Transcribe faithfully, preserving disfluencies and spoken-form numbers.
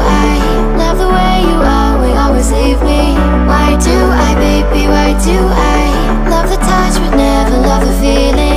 I love the way you always, always leave me? Why do I, baby, why do I love the touch but never love the feeling?